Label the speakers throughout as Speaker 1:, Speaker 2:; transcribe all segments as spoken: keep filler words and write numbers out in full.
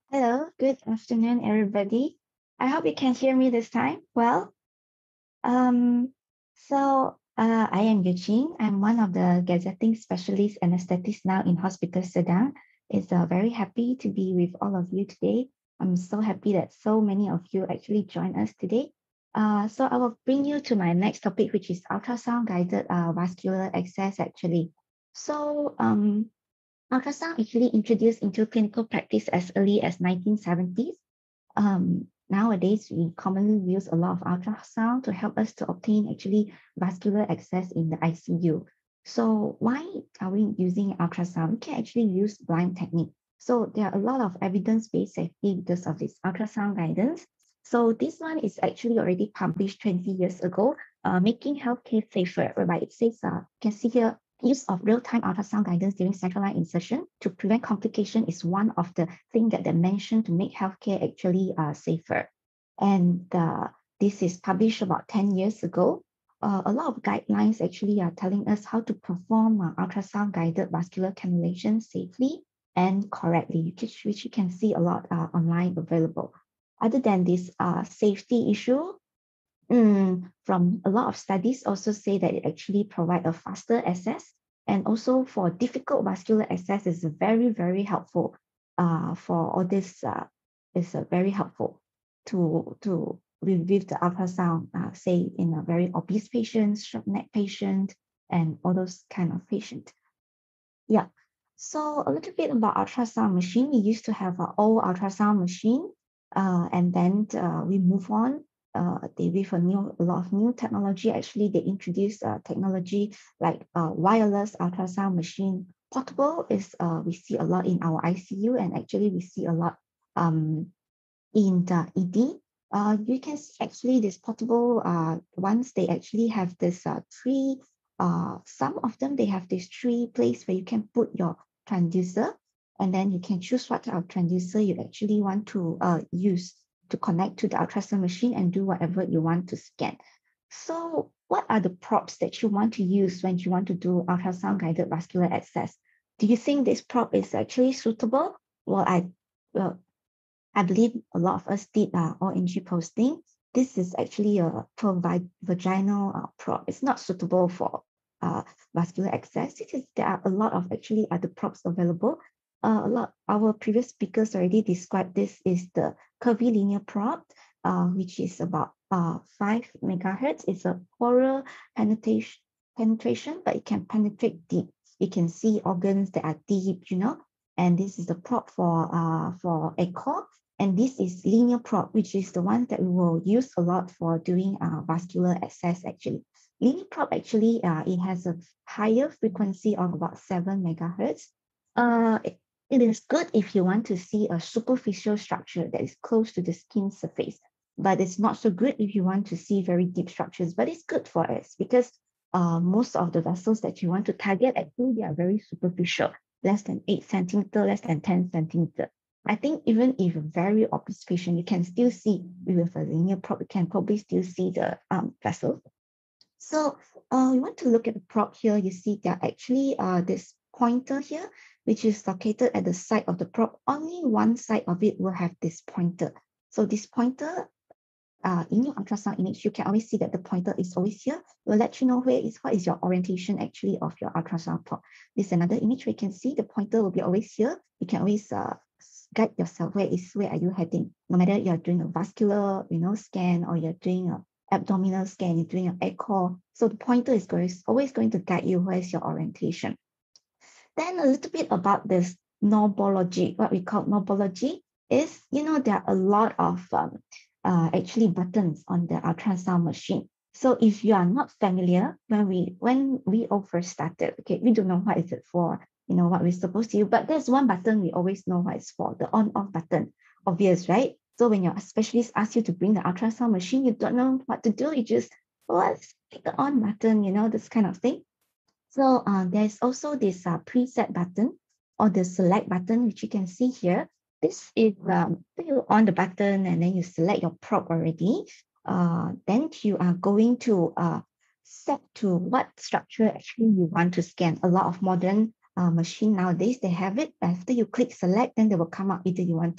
Speaker 1: Hello, good afternoon, everybody. I hope you can hear me this time. Well, um, so uh, I am Eugene. I'm one of the gazetting specialist anesthetists now in Hospital Sedang. It's uh, very happy to be with all of you today. I'm so happy that so many of you actually joined us today. Uh, so I will bring you to my next topic, which is ultrasound guided uh, vascular access. Actually, so um, ultrasound actually introduced into clinical practice as early as nineteen seventies. Um, nowadays, we commonly use a lot of ultrasound to help us to obtain actually vascular access in the I C U. So why are we using ultrasound? We can actually use blind technique. So there are a lot of evidence-based safety because of this ultrasound guidance. So this one is actually already published twenty years ago, uh, making healthcare safer, whereby it says, uh, you can see here, use of real-time ultrasound guidance during central line insertion to prevent complication is one of the things that they mentioned to make healthcare actually uh, safer. And uh, this is published about ten years ago. Uh, a lot of guidelines actually are telling us how to perform uh, ultrasound guided vascular cannulation safely and correctly, which, which you can see a lot uh, online available. Other than this uh, safety issue, Mm, from a lot of studies also say that it actually provide a faster access, and also for difficult vascular access is very, very helpful uh, for all this uh, is uh, very helpful to to relieve the ultrasound, uh, say in a very obese patient, short neck patient, and all those kind of patient. Yeah. So a little bit about ultrasound machine. We used to have an old ultrasound machine, uh, and then uh, we move on. Uh, they with a new a lot of new technology. Actually, they introduced uh, technology like uh, wireless ultrasound machine. Portable is uh, we see a lot in our I C U, and actually we see a lot um, in the E D. Uh, you can see actually this portable uh, ones, they actually have this uh, three, uh, some of them, they have this three place where you can put your transducer, and then you can choose what type of transducer you actually want to uh, use to connect to the ultrasound machine and do whatever you want to scan. So what are the props that you want to use when you want to do ultrasound guided vascular access? Do you think this prop is actually suitable? Well, I well, I believe a lot of us did uh, O N G posting. This is actually a vaginal uh, prop. It's not suitable for uh, vascular access because there are a lot of actually other props available. Uh, a lot our previous speakers already described this is the curvilinear prop, uh, which is about uh, five megahertz. It's a oral penetration, penetration, but it can penetrate deep. You can see organs that are deep, you know. And this is the prop for uh, for echo, and this is linear prop, which is the one that we will use a lot for doing uh, vascular access actually. Linear prop actually, uh, it has a higher frequency of about seven megahertz. Uh, it, it is good if you want to see a superficial structure that is close to the skin surface, but it's not so good if you want to see very deep structures, but it's good for us because uh, most of the vessels that you want to target, actually, they are very superficial, less than eight centimeter, less than ten centimeter. I think even if a very obese patient, you can still see with a linear prop, you can probably still see the um, vessel. So uh, you want to look at the prop here, you see there actually uh, this pointer here, which is located at the side of the prop. Only one side of it will have this pointer. So this pointer, uh, in your ultrasound image, you can always see that the pointer is always here. It will let you know where is what is your orientation actually of your ultrasound plot. This is another image where you can see the pointer will be always here. You can always uh, guide yourself where is where are you heading. No matter you're doing a vascular, you know, scan, or you're doing a abdominal scan, you're doing an echo. So the pointer is going, always going to guide you where is your orientation. Then a little bit about this knobology. What we call knobology is, you know, there are a lot of um, uh, actually buttons on the ultrasound machine. So if you are not familiar, when we when we all first started, okay, we don't know what is it for, you know, what we're supposed to use, but there's one button we always know what it's for, the on-off button. Obvious, right? So when your specialist asks you to bring the ultrasound machine, you don't know what to do. You just, well, let's click the on button, you know, this kind of thing. So uh, there's also this uh, preset button or the select button, which you can see here. This is um, you on the button and then you select your prop already. Uh, then you are going to uh, set to what structure actually you want to scan. A lot of modern uh, machine nowadays, they have it. After you click select, then they will come up either you want to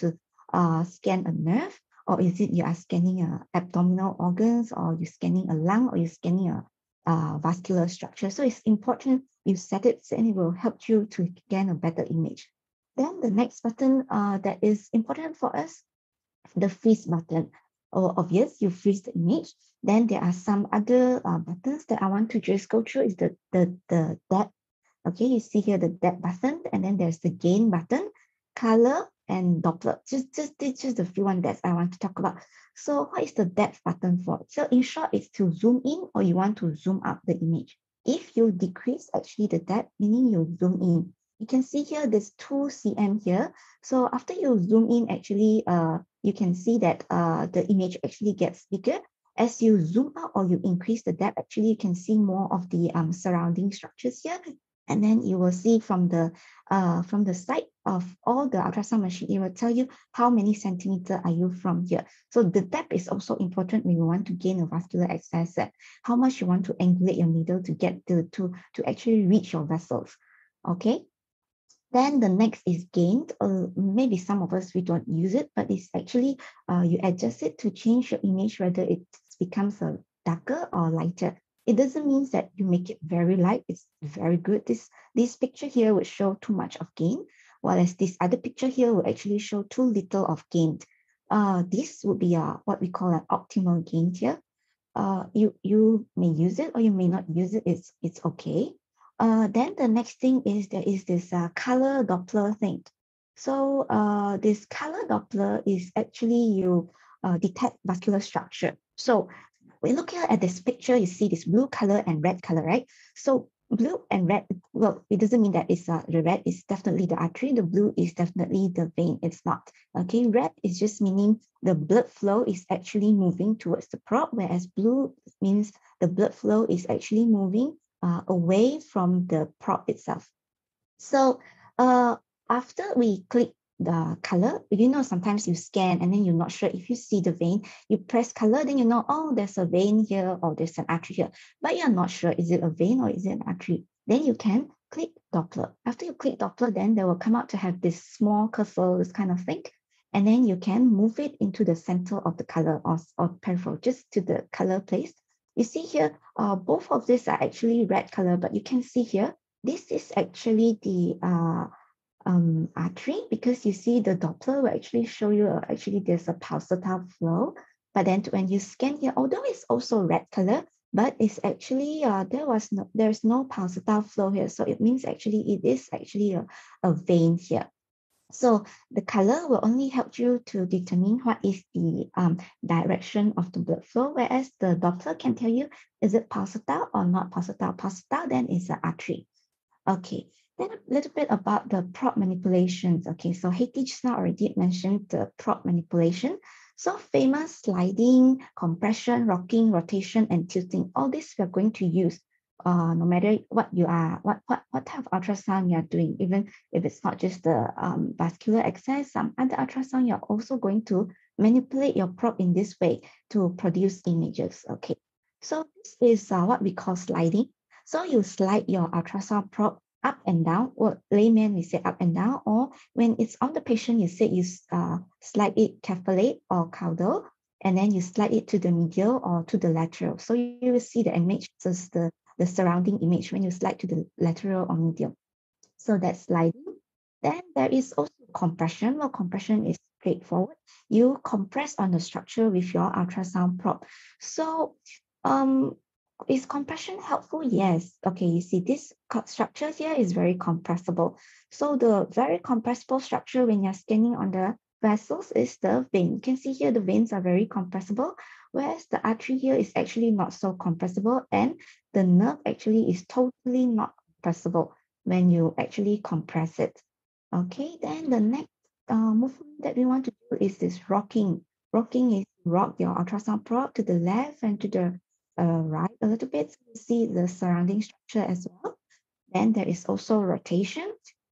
Speaker 1: uh, scan a nerve, or is it you are scanning a abdominal organs, or you're scanning a lung, or you're scanning a uh, vascular structure. So it's important you set it and it will help you to gain a better image. Then the next button uh, that is important for us, the freeze button. Oh, obvious, you freeze the image. Then there are some other uh, buttons that I want to just go through is the, the, the depth. Okay, you see here the depth button, and then there's the gain button, color, and Doppler. Just, just, it's just the few ones that I want to talk about. So what is the depth button for? So in short, it's to zoom in or you want to zoom out the image. If you decrease actually the depth, meaning you zoom in. You can see here there's two centimeters here. So after you zoom in, actually, uh, you can see that uh, the image actually gets bigger. As you zoom out or you increase the depth, actually you can see more of the um, surrounding structures here. And then you will see from the uh, from the side of all the ultrasound machine, it will tell you how many centimeter are you from here. So the depth is also important when you want to gain a vascular access, how much you want to angulate your needle to get to, to, to actually reach your vessels, okay? Then the next is gained. Uh, maybe some of us, we don't use it, but it's actually, uh, you adjust it to change your image, whether it becomes a darker or lighter. It doesn't mean that you make it very light. It's very good. This, this picture here would show too much of gain, whereas this other picture here will actually show too little of gain. Uh, this would be a, what we call an optimal gain here. Uh, you, you may use it or you may not use it. It's, it's okay. Uh, then the next thing is there is this uh, color Doppler thing. So uh, this color Doppler is actually you uh, detect vascular structure. So when looking at this picture, you see this blue color and red color, right? So blue and red, well, it doesn't mean that it's uh, the red is definitely the artery, the blue is definitely the vein. It's not. Okay, red is just meaning the blood flow is actually moving towards the probe, whereas blue means the blood flow is actually moving uh, away from the probe itself. So uh, after we click the color, you know, sometimes you scan and then you're not sure if you see the vein, you press color, then you know, oh, there's a vein here or there's an artery here, but you're not sure, is it a vein or is it an artery? Then you can click Doppler. After you click Doppler, then they will come out to have this small cursor, this kind of thing. And then you can move it into the center of the color or, or peripheral, just to the color place. You see here, uh, both of these are actually red color, but you can see here, this is actually the uh, um, artery, because you see the Doppler will actually show you uh, actually there's a pulsatile flow. But then when you scan here, although it's also red color, but it's actually uh, there was no there's no pulsatile flow here, so it means actually it is actually a, a vein here. So the color will only help you to determine what is the um, direction of the blood flow, whereas the Doppler can tell you, is it pulsatile or not pulsatile? Pulsatile, then is an artery. Okay, then a little bit about the probe manipulations. Okay, so Hetty just now already mentioned the probe manipulation. So famous sliding, compression, rocking, rotation, and tilting. All this we are going to use uh, no matter what you are, what, what, what type of ultrasound you are doing, even if it's not just the um, vascular access, some other ultrasound, you're also going to manipulate your probe in this way to produce images. Okay, so this is uh, what we call sliding. So you slide your ultrasound probe up and down, or layman, we say up and down, or when it's on the patient, you say you uh, slide it caudate or caudal, and then you slide it to the medial or to the lateral. So you will see the image, so the, the surrounding image when you slide to the lateral or medial. So that's sliding. Then there is also compression. Well, compression is straightforward. You compress on the structure with your ultrasound probe. So um, is compression helpful? Yes. Okay, you see this structure here is very compressible. So the very compressible structure when you're scanning on the vessels is the vein. You can see here the veins are very compressible, whereas the artery here is actually not so compressible, and the nerve actually is totally not compressible when you actually compress it. Okay, then the next uh, movement that we want to do is this rocking. Rocking is rock your ultrasound probe to the left and to the uh, right a little bit, so you see the surrounding structure as well. Then there is also rotation.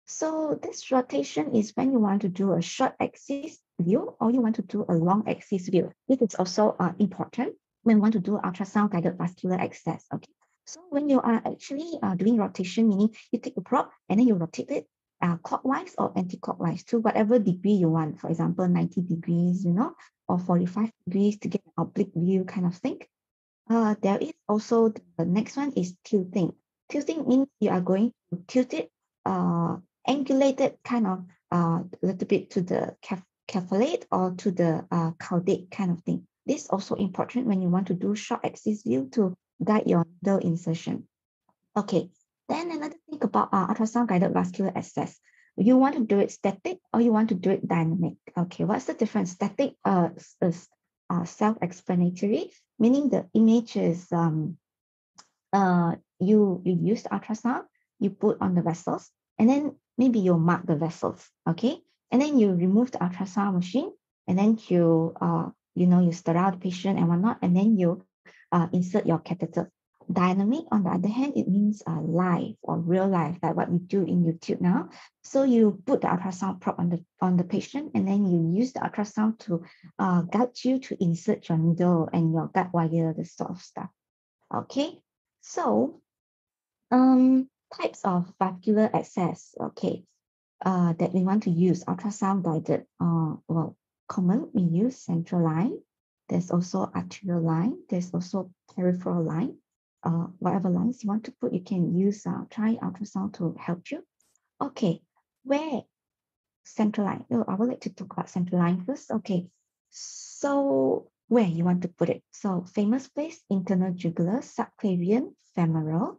Speaker 1: So this rotation is when you want to do a short axis view or you want to do a long axis view. This is also uh, important when you want to do ultrasound guided vascular access. Okay, so when you are actually uh, doing rotation, meaning you take the probe and then you rotate it uh, clockwise or anti-clockwise to whatever degree you want. For example, ninety degrees, you know, or forty-five degrees to get an oblique view kind of thing. Uh, there is also the next one is tilting. Tilting means you are going to tilt it, uh, angulate it kind of a uh, little bit to the capsulate or to the uh, caudate kind of thing. This is also important when you want to do short axis view to guide your needle insertion. Okay, then another thing about uh, ultrasound guided vascular access. You want to do it static or you want to do it dynamic? Okay, what's the difference? Static uh, is uh, self-explanatory, meaning the image is um, uh, you, you use the ultrasound, you put on the vessels, and then maybe you mark the vessels, okay? And then you remove the ultrasound machine, and then you, uh, you know, you sterile the patient and whatnot, and then you uh, insert your catheter. Dynamic, on the other hand, it means uh, live or real life, like what we do in YouTube now. So you put the ultrasound probe on the on the patient, and then you use the ultrasound to uh, guide you to insert your needle and your guide wire, this sort of stuff. Okay, so um, types of vascular access. Okay, uh, that we want to use ultrasound guided. Uh, well, common we use central line. There's also arterial line. There's also peripheral line. Uh, whatever lines you want to put, you can use uh, try ultrasound to help you. Okay, where central line? Oh, I would like to talk about central line first. Okay, so where you want to put it? So famous place: internal jugular, subclavian, femoral.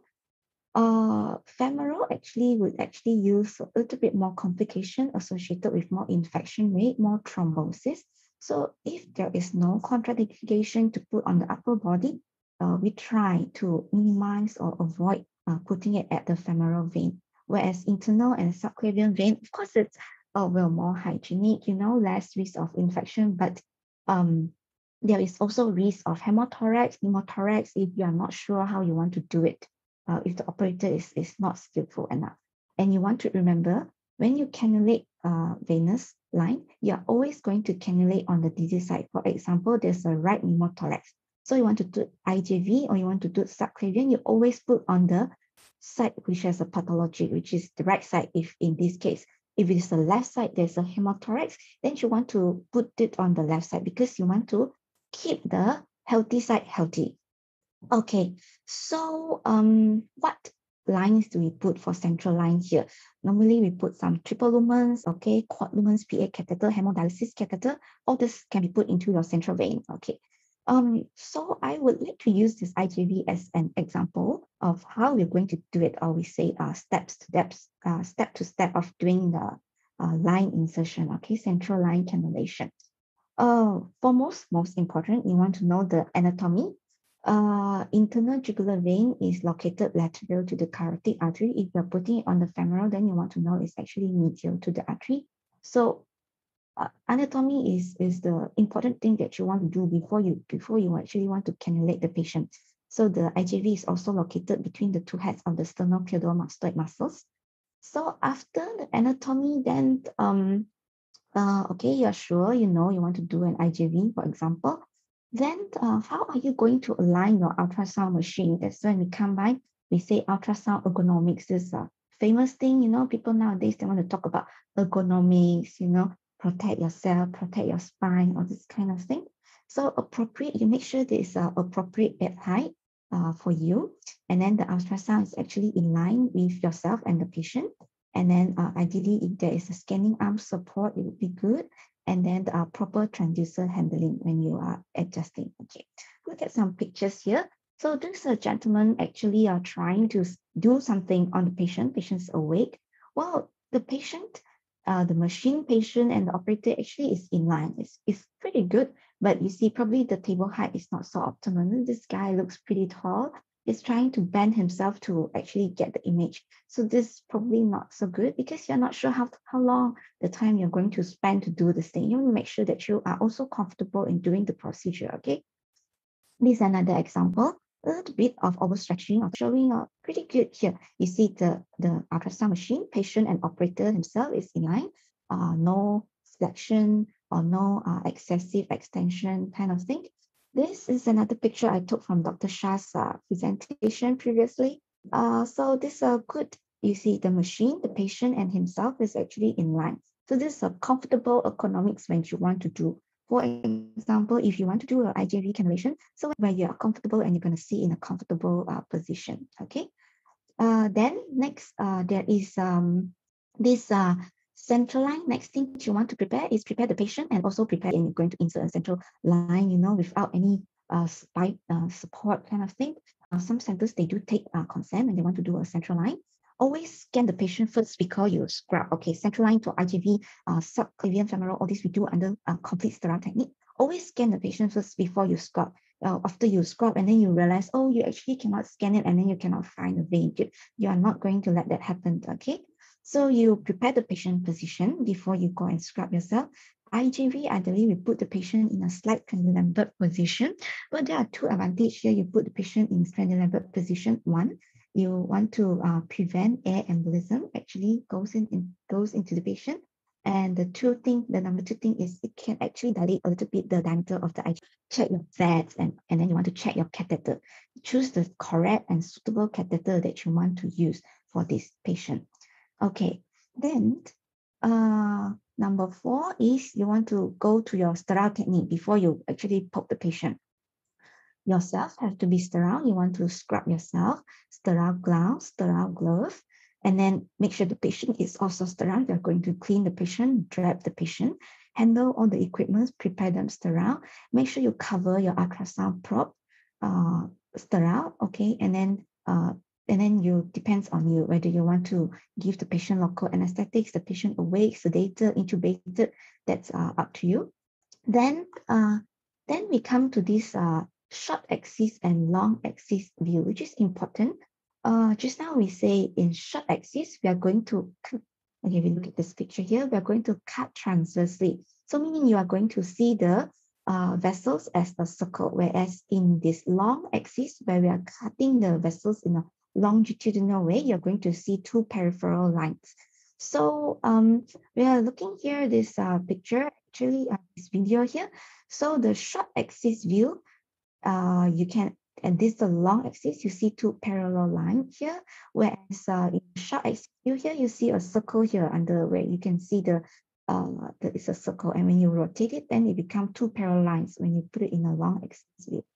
Speaker 1: Uh, femoral actually would actually use a little bit more complication associated with more infection rate, more thrombosis. So if there is no contraindication to put on the upper body, uh, we try to minimize or avoid uh, putting it at the femoral vein. Whereas internal and subclavian vein, of course, it's uh, well more hygienic, you know, less risk of infection, but um, there is also risk of hemothorax, pneumothorax if you are not sure how you want to do it. Uh, if the operator is, is not skillful enough. And you want to remember, when you cannulate uh, venous line, you're always going to cannulate on the disease side. For example, there's a right pneumothorax. So you want to do I J V or you want to do subclavian, you always put on the side which has a pathology, which is the right side if in this case. If it is the left side, there's a hemothorax, then you want to put it on the left side because you want to keep the healthy side healthy. Okay, so um, what lines do we put for central line here? Normally we put some triple lumens, okay, quad lumens, P A catheter, hemodialysis catheter. All this can be put into your central vein, okay. Um, so I would like to use this I J V as an example of how we're going to do it, or we say uh, steps to steps, uh, step to step of doing the uh, line insertion, okay, central line cannulation. Uh, for most, most important, you want to know the anatomy. Uh, internal jugular vein is located lateral to the carotid artery. If you're putting it on the femoral, then you want to know it's actually medial to the artery. So uh, anatomy is, is the important thing that you want to do before you, before you actually want to cannulate the patient. So the I J V is also located between the two heads of the sternocleidomastoid muscles. So after the anatomy, then um, uh, okay, you're sure, you know, you want to do an I J V, for example, then uh, how are you going to align your ultrasound machine? That's when we come by, we say ultrasound ergonomics is a famous thing, you know, people nowadays, they want to talk about ergonomics, you know, protect yourself, protect your spine, all this kind of thing. So appropriate, you make sure there is an appropriate bed height uh, for you. And then the ultrasound is actually in line with yourself and the patient. And then uh, ideally, if there is a scanning arm support, it would be good. And then uh, proper transducer handling when you are adjusting. Okay, look at some pictures here. So this uh, gentleman actually are trying to do something on the patient. Patient's awake. Well, the patient, uh, the machine patient and the operator actually is in line. It's, it's pretty good, but you see probably the table height is not so optimal. This guy looks pretty tall. Is trying to bend himself to actually get the image. So this is probably not so good because you're not sure how, how long the time you're going to spend to do this thing. You want to make sure that you are also comfortable in doing the procedure, okay? This is another example, a little bit of overstretching, of showing uh, pretty good here. You see the, the ultrasound machine, patient and operator himself is in line, uh, no flexion or no uh, excessive extension kind of thing. This is another picture I took from Doctor Shah's uh, presentation previously. Uh, so this is a good you see the machine, the patient and himself is actually in line. So this is a comfortable ergonomics when you want to do. For example, if you want to do an I J V cannulation, so where you are comfortable and you're going to see in a comfortable uh, position, okay? Uh, then next, uh, there is um, this uh, central line. Next thing you want to prepare is prepare the patient and also prepare, and you're going to insert a central line, you know, without any uh, spike uh, support kind of thing. Uh, some centers, they do take uh, consent and they want to do a central line. Always scan the patient first before you scrub. Okay, central line to I J V, uh, subclavian femoral, all this we do under uh, complete sterile technique. Always scan the patient first before you scrub. Uh, after you scrub and then you realize, oh, you actually cannot scan it and then you cannot find a vein. You are not going to let that happen, okay? So you prepare the patient position before you go and scrub yourself. I J V, ideally, we put the patient in a slight Trendelenburg position, but there are two advantages here. You put the patient in Trendelenburg position. One, you want to uh, prevent air embolism, actually goes in, in goes into the patient. And the two thing, the number two thing is it can actually dilate a little bit the diameter of the I J V. Check your fats and, and then you want to check your catheter. Choose the correct and suitable catheter that you want to use for this patient. Okay, then uh, number four is you want to go to your sterile technique before you actually poke the patient. Yourself have to be sterile. You want to scrub yourself, sterile gloves, sterile glove, and then make sure the patient is also sterile. You're going to clean the patient, drape the patient, handle all the equipment, prepare them sterile. Make sure you cover your ultrasound probe, uh, sterile, okay, and then uh, and then you depends on you whether you want to give the patient local anesthetics, the patient awake, sedated, intubated. That's uh, up to you. Then uh, then we come to this uh, short axis and long axis view, which is important. Uh, just now we say in short axis, we are going to, okay, we look at this picture here, we are going to cut transversely. So meaning you are going to see the uh, vessels as a circle, whereas in this long axis, where we are cutting the vessels in a longitudinal way, you're going to see two peripheral lines. So um, we are looking here, this uh, picture, actually uh, this video here. So the short axis view, uh, you can, and this is the long axis, you see two parallel lines here, whereas uh, in the short axis view here, you see a circle here under where you can see the, uh, the, it's a circle, and when you rotate it, then it becomes two parallel lines when you put it in a long axis view.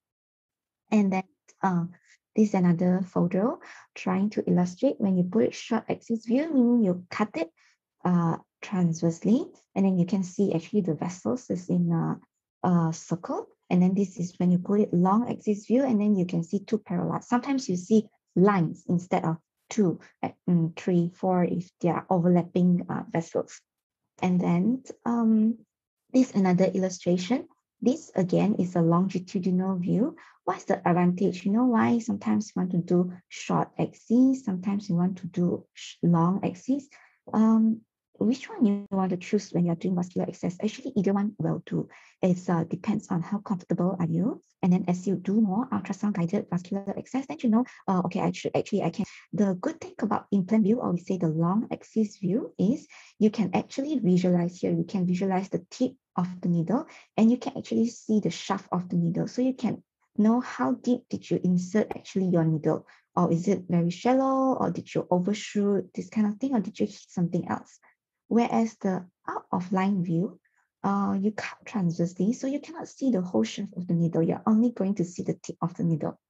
Speaker 1: And then uh, this is another photo trying to illustrate when you put it short axis view, meaning you cut it uh, transversely, and then you can see actually the vessels is in a, a circle. And then this is when you put it long axis view, and then you can see two parallel. Sometimes you see lines instead of two, um, three, four if they are overlapping uh, vessels. And then um, this another illustration. This again is a longitudinal view. What's the advantage? You know why sometimes you want to do short axis, sometimes you want to do long axis. Um, which one you want to choose when you're doing vascular access? Actually, either one will do. It uh, depends on how comfortable are you. And then as you do more ultrasound guided vascular access, then you know, uh, okay, I should actually, I can. The good thing about implant view, or we say the long axis view, is you can actually visualize here. You can visualize the tip of the needle, and you can actually see the shaft of the needle. So you can know how deep did you insert actually your needle, or is it very shallow, or did you overshoot, this kind of thing, or did you hit something else? Whereas the out of line view, uh, you cut transversely, so you cannot see the whole shaft of the needle. You're only going to see the tip of the needle.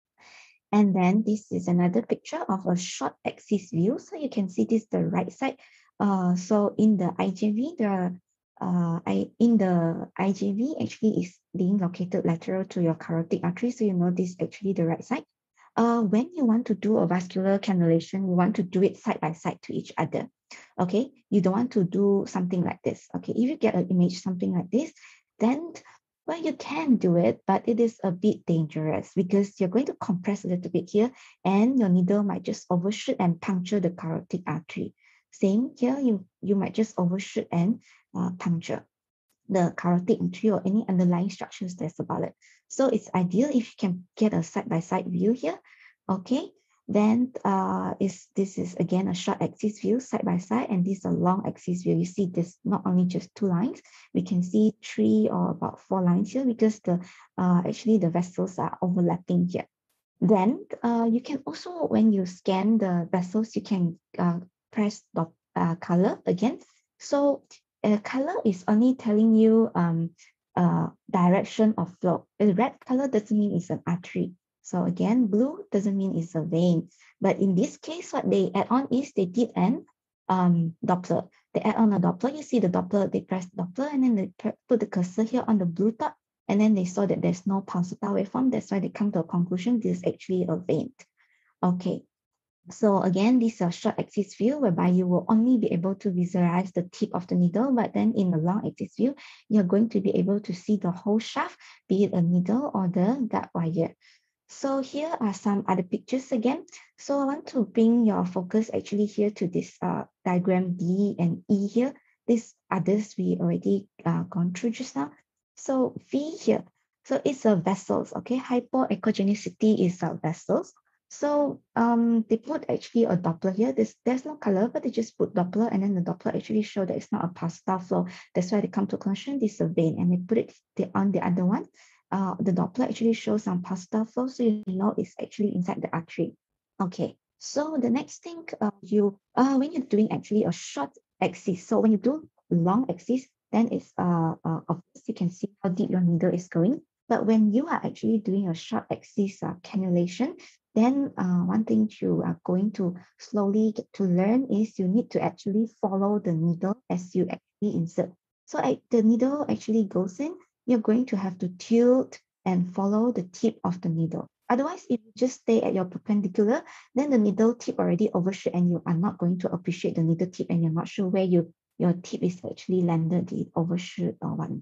Speaker 1: And then this is another picture of a short axis view. So you can see this the right side. Uh, so in the I J V, the uh, I in the I J V actually is being located lateral to your carotid artery. So you know this actually the right side. Uh, when you want to do a vascular cannulation, you want to do it side by side to each other. Okay, you don't want to do something like this. Okay, if you get an image something like this, then well, you can do it, but it is a bit dangerous because you're going to compress a little bit here and your needle might just overshoot and puncture the carotid artery. Same here, you, you might just overshoot and uh, puncture the carotid artery or any underlying structures that's about it. So it's ideal if you can get a side-by-side view here. Okay, then uh, is this is again a short axis view side by side, and this is a long axis view. You see this not only just two lines, we can see three or about four lines here because the uh, actually the vessels are overlapping here. Then uh, you can also, when you scan the vessels, you can uh, press the uh, color again. So uh, color is only telling you um, uh, direction of flow. A red color doesn't mean it's an artery. So again, blue doesn't mean it's a vein. But in this case, what they add on is they did an um, Doppler. They add on a Doppler. You see the Doppler, they press Doppler and then they put the cursor here on the blue dot. And then they saw that there's no pulsatile waveform. That's why they come to a conclusion this is actually a vein. Okay. So again, this is a short axis view whereby you will only be able to visualize the tip of the needle, but then in the long axis view, you're going to be able to see the whole shaft, be it a needle or the guide wire. So here are some other pictures again. So I want to bring your focus actually here to this uh, diagram D and E here. These others we already uh, gone through just now. So V here, so it's a vessels, okay? Hypoechogenicity is a vessels. So um, they put actually a Doppler here. There's, there's no color, but they just put Doppler and then the Doppler actually show that it's not a pulsatile flow. That's why they come to a conclusion this is a vein and they put it on the other one. Uh, the Doppler actually shows some pulsatile flow, so you know it's actually inside the artery. Okay, so the next thing uh, you, uh, when you're doing actually a short axis, so when you do long axis, then it's, uh, uh, of course, you can see how deep your needle is going. But when you are actually doing a short axis uh, cannulation, then uh, one thing you are going to slowly get to learn is you need to actually follow the needle as you actually insert. So uh, the needle actually goes in, you're going to have to tilt and follow the tip of the needle. Otherwise, if you just stay at your perpendicular, then the needle tip already overshoot and you are not going to appreciate the needle tip and you're not sure where you your tip is actually landed, it overshoot or what.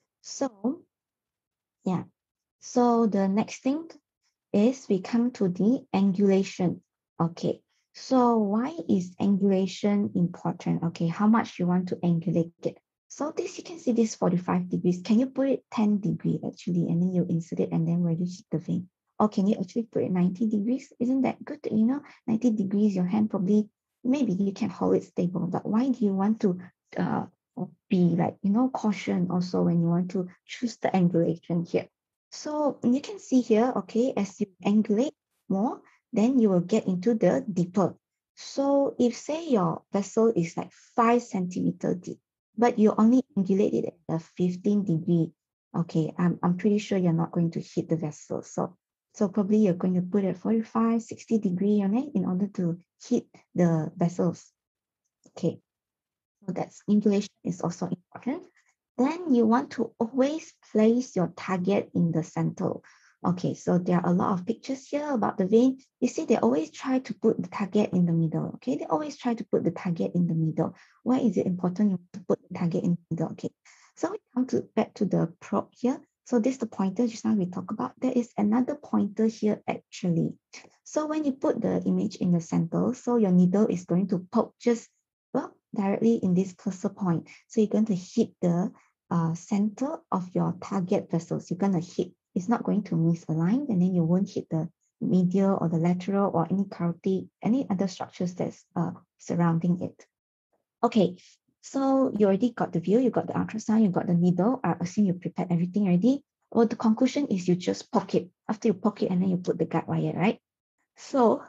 Speaker 1: So, yeah. So the next thing is we come to the angulation. Okay, so why is angulation important? Okay, how much you want to angulate it? So this, you can see this forty-five degrees. Can you put it ten degree actually, and then you insert it and then where you hit the vein? Or can you actually put it ninety degrees? Isn't that good? You know, ninety degrees, your hand probably, maybe you can hold it stable, but why do you want to uh, be like, you know, caution also when you want to choose the angulation here? So you can see here, okay, as you angulate more, then you will get into the deeper. So if say your vessel is like five centimeter deep, but you only angulate it at a fifteen degree, okay, I'm, I'm pretty sure you're not going to hit the vessel. So, so probably you're going to put it forty-five, sixty degree on it in order to hit the vessels. Okay, so that's angulation is also important. Then you want to always place your target in the center. Okay, so there are a lot of pictures here about the vein. You see, they always try to put the target in the middle. Okay, they always try to put the target in the middle. Why is it important to put the target in the middle? Okay, so we come to back to the probe here. So this is the pointer just now we talked about. There is another pointer here actually. So when you put the image in the center, so your needle is going to poke just, well, directly in this cursor point. So you're going to hit the uh, center of your target vessels. You're going to hit, it's not going to misalign, and then you won't hit the medial or the lateral or any carotid, any other structures that's uh, surrounding it. Okay, so you already got the view, you got the ultrasound, you got the needle. I assume you prepared everything already. Well, the conclusion is you just poke it. After you poke it, and then you put the guide wire, right? So,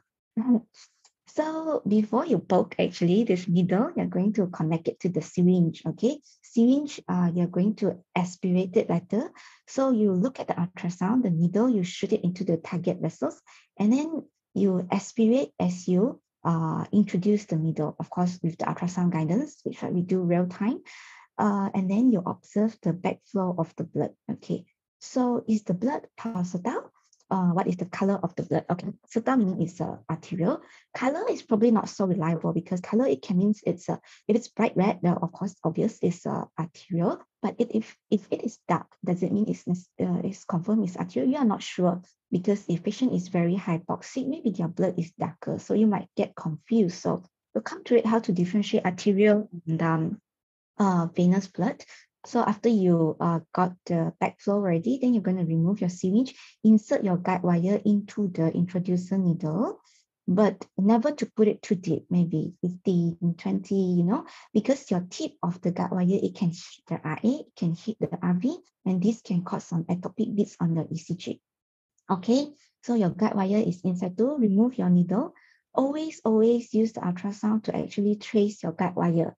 Speaker 1: so before you poke actually this needle, you're going to connect it to the syringe, okay? Syringe, uh, you're going to aspirate it better. So you look at the ultrasound, the needle, you shoot it into the target vessels, and then you aspirate as you uh, introduce the needle, of course, with the ultrasound guidance, which we do real time. Uh, and then you observe the backflow of the blood, okay? So is the blood pulsatile? Uh, what is the color of the blood? Okay, pulsatile meaning it's uh, arterial. Color is probably not so reliable because color, it can mean it's a, uh, if it's bright red, then of course, obvious it's uh, arterial. But it, if, if it is dark, does it mean it's, uh, it's confirmed it's arterial? You are not sure because if patient is very hypoxic, maybe their blood is darker. So you might get confused. So we'll come to it how to differentiate arterial and um, uh, venous blood. So after you uh, got the backflow ready, then you're going to remove your syringe, insert your guide wire into the introducer needle, but never to put it too deep, maybe fifty, twenty, you know, because your tip of the guide wire, it can hit the R A, it can hit the R V, and this can cause some ectopic beats on the E C G. Okay, So your guide wire is in situ, remove your needle. Always, always use the ultrasound to actually trace your guide wire.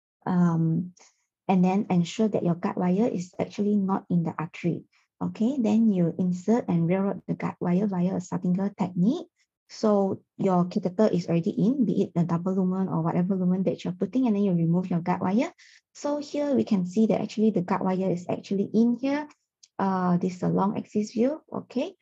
Speaker 1: Um, and then ensure that your guide wire is actually not in the artery. Okay, then you insert and railroad the guide wire via a Sardinger technique. So your catheter is already in, be it a double lumen or whatever lumen that you're putting, and then you remove your guide wire. So here we can see that actually the guide wire is actually in here. Uh, this is a long axis view, okay?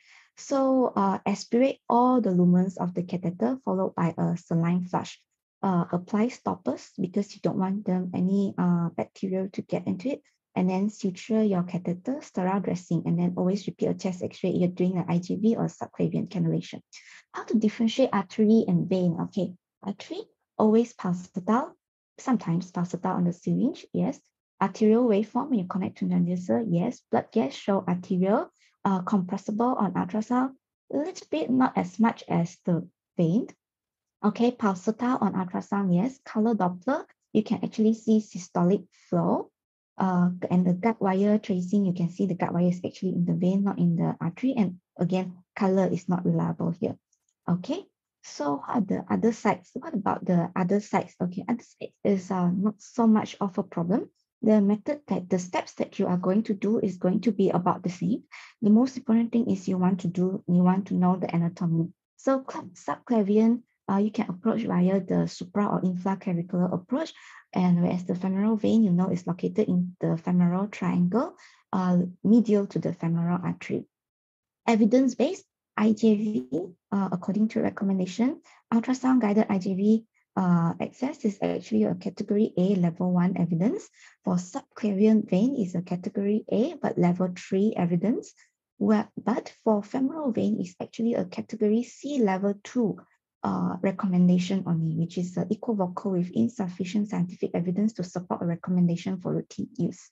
Speaker 1: So uh, aspirate all the lumens of the catheter followed by a saline flush. Uh, apply stoppers because you don't want them any uh, bacteria to get into it. And then suture your catheter, sterile dressing, and then always repeat a chest x-ray if you're doing an I J V or subclavian cannulation. How to differentiate artery and vein? Okay, artery, always pulsatile, sometimes pulsatile on the syringe, yes. Arterial waveform when you connect to transducer, yes. Blood gas show arterial, uh, compressible on ultrasound, a little bit, not as much as the vein. Okay, pulsatile on ultrasound, yes. Color Doppler, you can actually see systolic flow. Uh, and the guide wire tracing, you can see the guide wire is actually in the vein, not in the artery. And again, color is not reliable here. Okay, so what are the other sites? What about the other sites? Okay, other sites is uh, not so much of a problem. The method that the steps that you are going to do is going to be about the same. The most important thing is you want to do, you want to know the anatomy. So subclavian, uh, you can approach via the supra or infraclavicular approach. And whereas the femoral vein, you know, is located in the femoral triangle, uh, medial to the femoral artery. Evidence-based I J V, uh, according to recommendation, ultrasound-guided I J V uh, access is actually a category A level one evidence. For subclavian vein is a category A, but level three evidence. Well, but for femoral vein is actually a category C level two uh, recommendation only, which is uh, equivocal with insufficient scientific evidence to support a recommendation for routine use.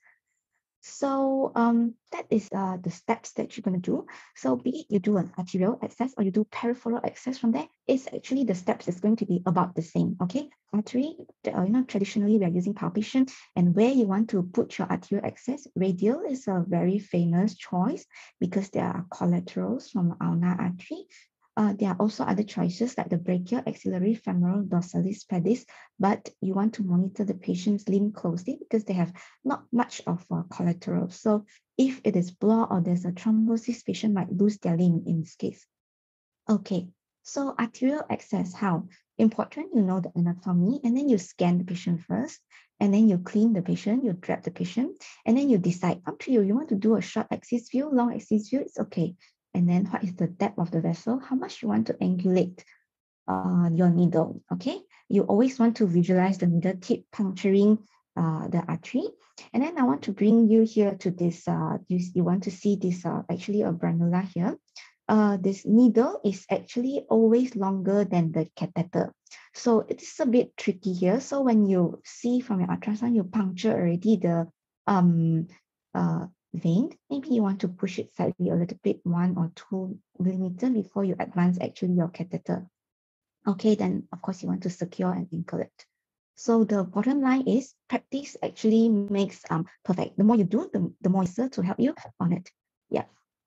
Speaker 1: So um, that is uh, the steps that you're going to do. So be it you do an arterial access or you do peripheral access from there, it's actually the steps is going to be about the same, okay? Artery, uh, you know, traditionally we are using palpation, and where you want to put your arterial access, radial is a very famous choice because there are collaterals from ulnar artery. Uh, there are also other choices like the brachial, axillary, femoral, dorsalis, pedis, but you want to monitor the patient's limb closely because they have not much of a collateral. So if it is blocked or there's a thrombosis, patient might lose their limb in this case. Okay, so arterial access, how? Important, you know the anatomy, and then you scan the patient first, and then you clean the patient, you drape the patient, and then you decide, up to you, you want to do a short axis view, long axis view, it's okay. And then what is the depth of the vessel? How much you want to angulate uh, your needle, okay? You always want to visualize the needle tip puncturing uh, the artery. And then I want to bring you here to this, uh, you, you want to see this, uh, actually a branula here. Uh, this needle is actually always longer than the catheter. So it's a bit tricky here. So when you see from your ultrasound, you puncture already the um, uh, vein, maybe you want to push it slightly a little bit, one or two millimeter before you advance actually your catheter. Okay, then of course you want to secure and anchor it. So the bottom line is practice actually makes um perfect. The more you do, the, the more easier to help you on it. Yeah.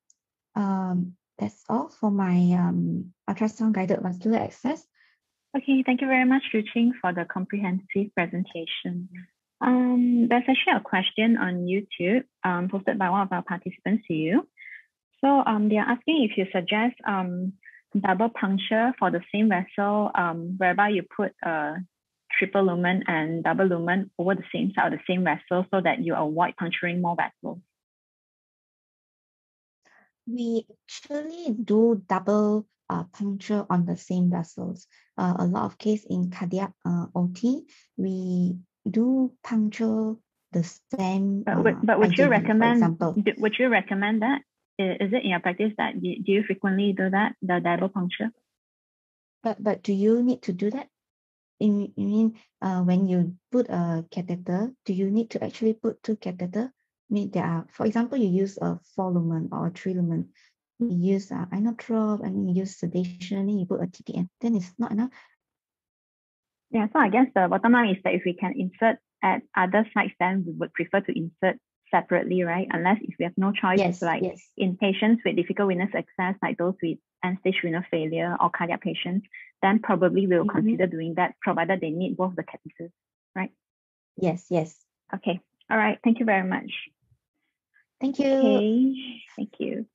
Speaker 1: Um, that's all for my um, ultrasound guided vascular access.
Speaker 2: Okay, thank you very much, Ruqing, for the comprehensive presentation. Um, there's actually a question on YouTube um, posted by one of our participants to you. So um, they are asking if you suggest um, double puncture for the same vessel, um, whereby you put a triple lumen and double lumen over the same side of the same vessel so that you avoid puncturing more vessels.
Speaker 1: We actually do double uh, puncture on the same vessels. Uh, a lot of case in cardiac uh, O T, we do puncture the same.
Speaker 2: But,
Speaker 1: uh,
Speaker 2: would, but would
Speaker 1: I J V,
Speaker 2: you recommend?
Speaker 1: For example.
Speaker 2: Would you recommend that? Is it in your practice that do you frequently do that, the double puncture?
Speaker 1: But but do you need to do that? You mean uh, when you put a catheter, do you need to actually put two catheter? I mean, there are, for example, you use a four lumen or a three lumen. You use uh, inotrop and you use sedation, and you put a T P N. Then it's not enough.
Speaker 2: Yeah, so I guess the bottom line is that if we can insert at other sites, then we would prefer to insert separately, right? Unless if we have no choice,
Speaker 1: Yes,
Speaker 2: like
Speaker 1: yes.
Speaker 2: in patients with difficult venous access, like those with end-stage renal failure or cardiac patients, then probably we'll
Speaker 1: Mhm.
Speaker 2: consider doing that, provided they need both the catheters, right?
Speaker 1: Yes, yes.
Speaker 2: Okay. All right. Thank you very much.
Speaker 1: Thank you.
Speaker 2: Okay. Thank you.